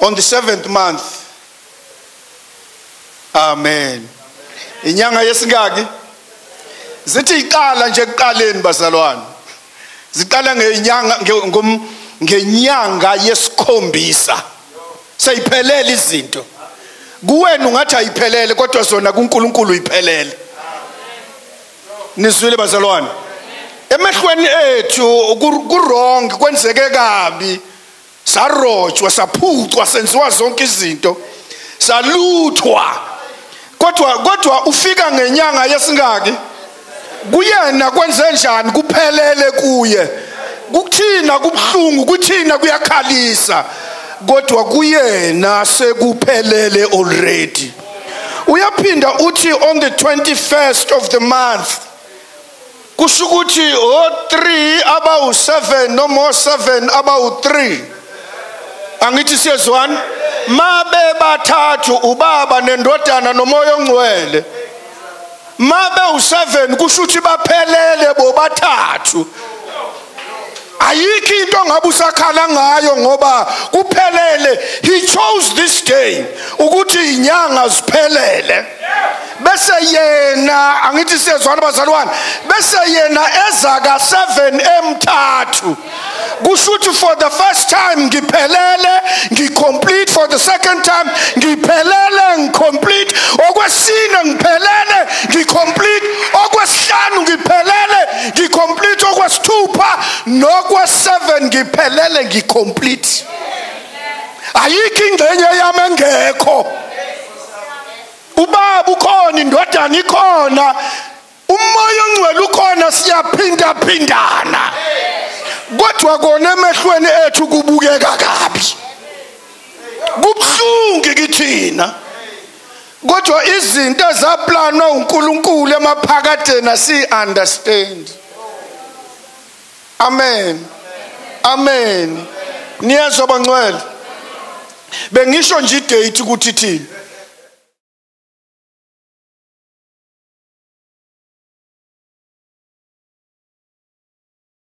on the 7th month. Amen. Inyanga yesingaki zithi iqala nje ekuqaleni bazalwane. Ziqala ngenyanga yesikhombisa. Sayiphelele izinto. Kuwena ungathi ayiphelele kodwa zona kuNkulunkulu iphelele. Nizwile bazalwane. Emehlweni ethu ku-wrong kwenzeke kabi. Sarojwa, saphucwa, senziwa zonke izinto. Saluthwa. Kodwa ufika ngenyanga yesingaki. Kuyena kwenze njani kuphelele kuye. Kuthina kubhlungu, kuthina kuyakhalisa. Kodwa kuyena sekuphelele already. Uyaphinda uthi on the 21st of the month. Kusho ukuthi 3 about 7 no more 7 about 3. Angithi siyezwana? Mabe bathathu ubaba nendodana nomoya ongcwele. Mabe u7 kusho ukuthi baphelele bobathathu. Ayikho into ngabe usakhala ngayo ngoba kuphelele. He chose this day ukuthi inyanga ziphelele. Bese yena angithi siyezwana bazalwane, bese yena eza ka7 emthathu. Kusho ukuthi for the first time ngiphelele, ngicomplete, for the second time ngiphelele, ngicomplete, okwesine ngiphelele, ngicomplete, okwesihlanu ngiphelele, ngicomplete, okwesithupha nokwesi7 ngiphelele, ngicomplete. Ayikho ingxenye yami engekho. Ubaba ukhona, indodana ikhona, umoya ongcwele ukhona, siyaphinda phindana. Kodwa kona emehlweni ethu kubukeka kabi. Kubhlungu kithina. Kodwa izinto ezaplanwa uNkulunkulu emaphakadeni si understand. Amen. Amen. Niyezwa bangcwele. Bengisho nje idate ukuthi thina